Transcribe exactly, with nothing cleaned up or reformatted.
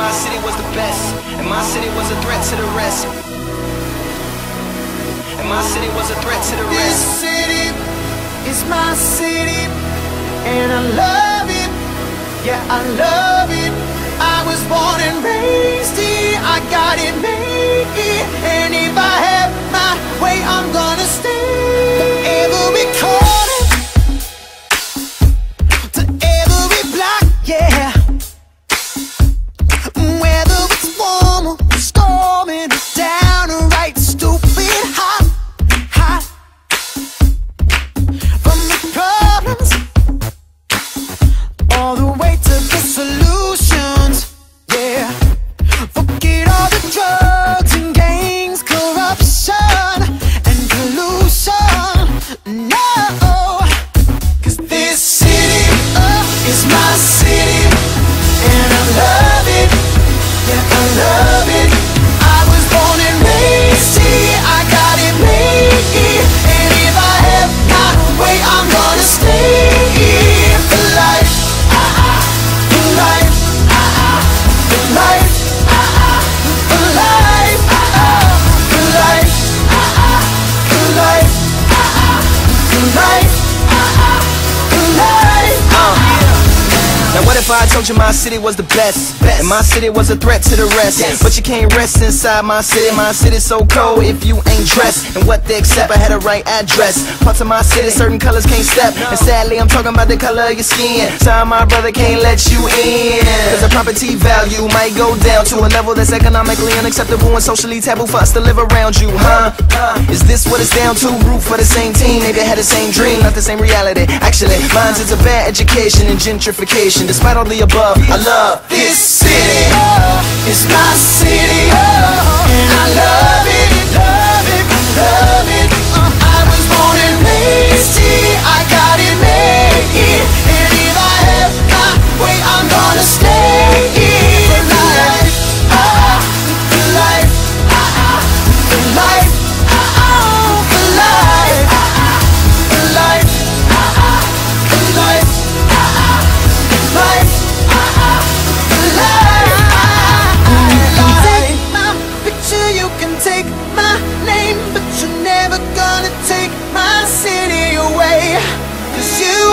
my city was the best, and my city was a threat to the rest. And my city was a threat to the rest. This city is my city, and I love it. Yeah, I love it. I was born and raised here. I got it made here, and if I have my way, I'm gonna stay. Every corner, to every block, yeah. Whether it's warm or storming, downright stupid hot, hot. From the problems all the way to the solutions, yeah. Forget all the drugs and gangs, corruption and pollution. No, 'cause this city uh, is my city, and I love it. Yeah, I love it. I was born and raised here. I got it made here, and if I have my way, I'm gonna stay here for life. For life, for life, for life, for life, for life, for life, for life. Now what if I told you my city was the best, and my city was a threat to the rest? But you can't rest inside my city. My city's so cold if you ain't dressed. And what they accept, I had a right address. Parts of my city, certain colors can't step. And sadly, I'm talking about the color of your skin. Sorry, my brother can't let you in, 'cause the property value might go down to a level that's economically unacceptable and socially taboo for us to live around you, huh? Is this what it's down to? Root for the same team, maybe had the same dream, not the same reality. Actually, mine's is a bad education and gentrification. Despite all the above, I love This city is my city, and I love it, love it, love it. I was born and raised here. I got it made here, and if I have my way, I'm gonna stay here for life, for life, for life, for life, for life, for life. Life, for life. You can take my picture, you can take my name, but you're never gonna take my city away. 'Cause you